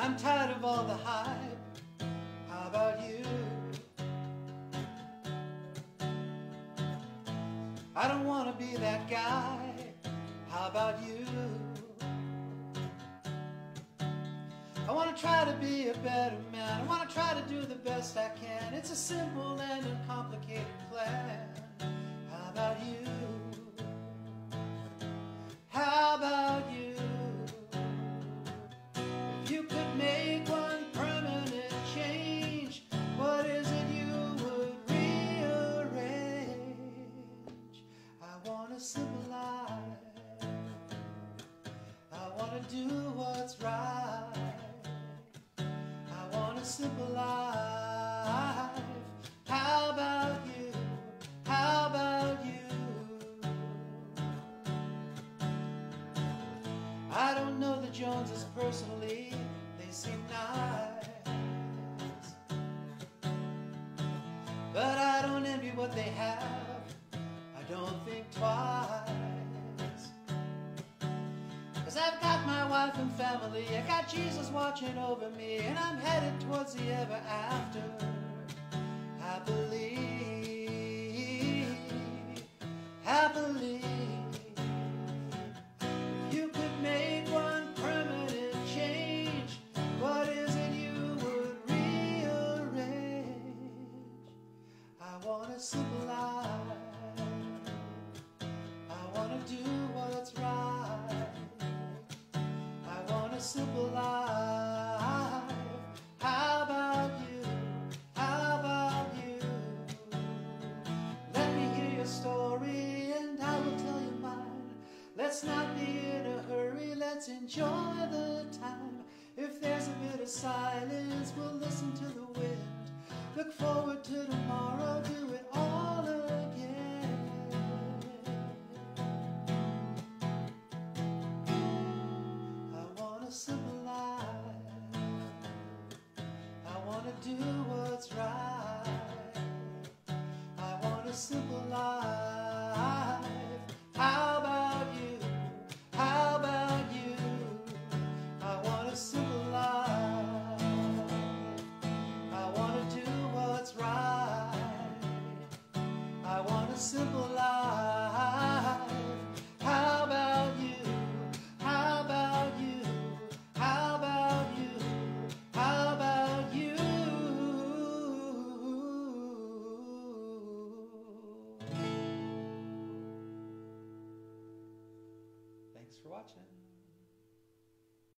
I'm tired of all the hype. How about you? I don't want to be that guy. How about you? I want to try to be a better man. I want to try to do the best I can. It's a simple and uncomplicated plan. How about you? How about you? If you could make one permanent change, what is it you would rearrange? I want a simple life. I want to do what's right. I want a simple life. How about you? How about you? I don't know the Joneses personally, they seem nice, but I don't envy what they have, I don't think twice. 'Cause I've got my wife and family, I got Jesus watching over me, and I'm headed towards the ever after, happily, happily. If you could make one permanent change, what is it you would rearrange? I want a simple life. I want to do what's right. I want a simple life. How about you? How about you? Let me hear your story and I will tell you mine. Let's not be in a hurry, let's enjoy the time. If there's a bit of silence, we'll listen to the wind. Look forward to tomorrow, do it all again. I want a simple life. I want to do what's right. I want a simple life. How about you? How about you? I want a simple life. I want to do what's right. I want a simple life. How about you? How about you? How about you? How about you? Thanks for watching.